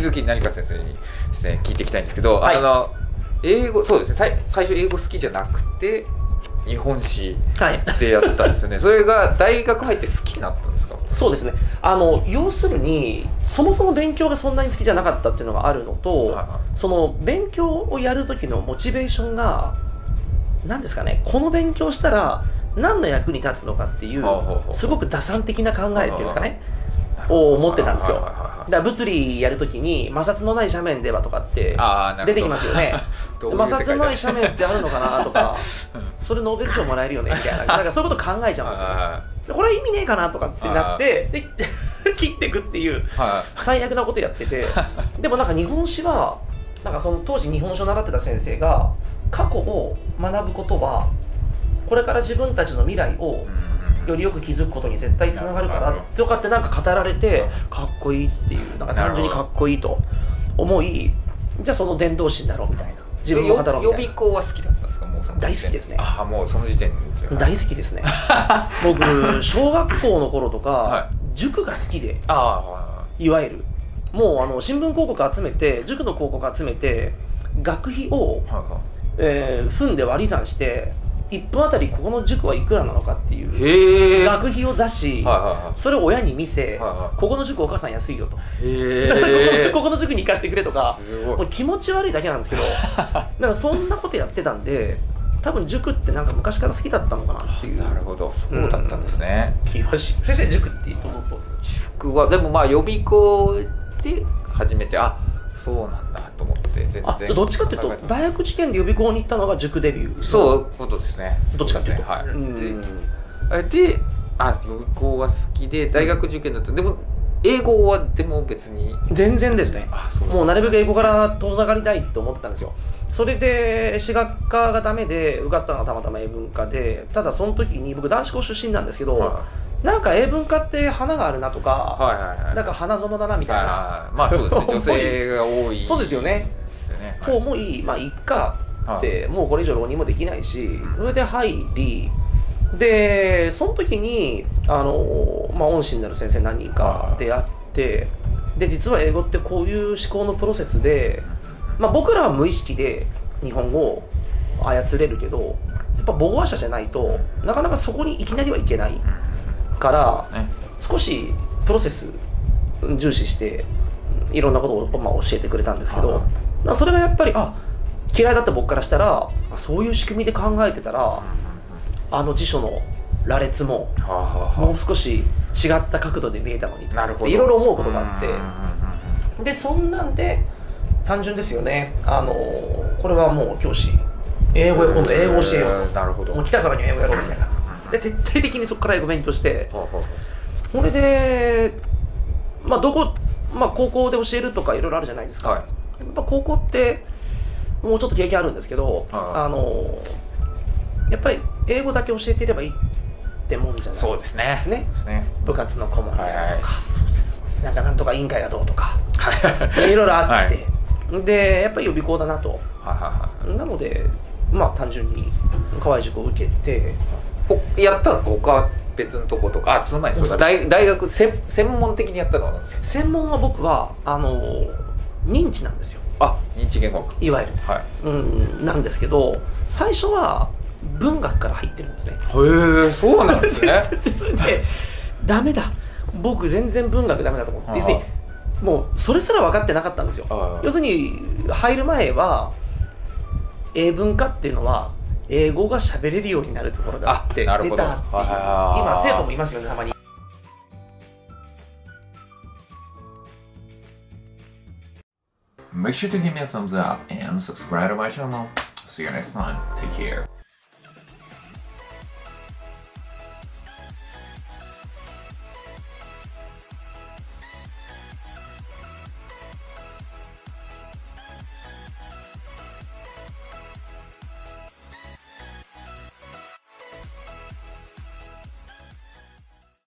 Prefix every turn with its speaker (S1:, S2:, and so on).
S1: 続き成川先生にですね聞いていきたいんですけど、
S2: はい、
S1: 英語、そうですね、最初英語好きじゃなくて日本史でやったんですよね、はい、それが大学入って好きになったんですか？
S2: そうですね、要するにそもそも勉強がそんなに好きじゃなかったっていうのがあるのと、その勉強をやる時のモチベーションが何ですかね、この勉強したら何の役に立つのかっていうすごく打算的な考えっていうんですかねを持ってたんですよ。だから物理やるときに摩擦のない斜面ではとかって出てきますよね。摩擦のない斜面ってあるのかなとかそれノーベル賞もらえるよねみたいな、なんかそういうこと考えちゃうんですよ。これは意味ねえかなとかってなってで切っていくっていう最悪なことやってて、でもなんか日本史はなんかその当時日本史を習ってた先生が過去を学ぶことはこれから自分たちの未来をよりよく気づくことに絶対つながるからとかってなんか語られてかっこいいっていう、なんか単純にかっこいいと思い、じゃあその伝道師になろうみたいな、自分も語ろうみたいな。予備校は好きだったんですか？もうその大好きですね。ああ、もうその時点で大好きですね。僕小学校の頃とか、はい、塾が好きで、いわゆるもう新聞広告集めて、塾の広告集めて学費を、分で割り算して1分あたりここの塾はいくらなのかっていう学費を出し、それを親に見せ、ここの塾お母さん安いよと、ここの塾に行かせてくれとか、もう気持ち悪いだけなんですけど、なんかそんなことやってたんで、多分塾ってなんか昔から好きだったのかなっていう。なるほど、そうだったんですね。気がし、先生塾ってどうですか？塾はでもまあ予備校で初めて、あ、そうなんだと思って、全然どっちかっていうと大学受験で予備校に行ったのが塾デビュー。そういうことですね。どっちかっていうと、はい。で、予備校は好きで大学受験だった。でも英語はでも別に全然ですね。もうなるべく英語から遠ざかりたいと思ってたんですよ。それで私学科がダメで受かったのはたまたま英文科で、ただその時に僕男子校出身なんですけど、なんか英文科って花があるなとか、なんか花園だなみたいな、まあそうですね、女性が多い、そうですよねと思い、まあいっかって、もうこれ以上浪人もできないし、それで入りで、その時に恩師になる先生何人か出会って、で実は英語ってこういう思考のプロセスで、まあ、僕らは無意識で日本語を操れるけど、やっぱ母語者じゃないとなかなかそこにいきなりはいけないから、少しプロセス重視していろんなことを教えてくれたんですけど、それがやっぱり嫌いだった僕からしたら、そういう仕組みで考えてたら辞書の羅列ももう少し違った角度で見えたのにっていろいろ思うことがあって、でそんなんで単純ですよね、これはもう教師英語今度英語教えよう、もう来たからに英語やろうみたいなで徹底的にそこから英語勉強して、これで高校で教えるとかいろいろあるじゃないですか、やっぱ高校ってもうちょっと経験あるんですけど、やっぱり英語だけ教えていればいいってもんじゃないですね。部活の顧問とか、なんとか委員会がどうとかいろいろあって、でやっぱり予備校だなと、なのでまあ単純に河合塾を受けてやったんですか？他別のとことか。その前にそうか、大学専門的にやったのは？専門は僕は認知なんですよ。認知言語学いわゆる、なんですけど、最初は文学から入ってるんですね。へえ、そうなんですね。でダメだ、僕全然文学ダメだと思って、要するにもうそれすら分かってなかったんですよ。要するに入る前は英文科っていうのは英語が喋れるようになるところだって出たっていう、今生徒もいますよね、たまに。
S3: Make sure to give me a thumbs up and subscribe to my channel. See you next time. Take care.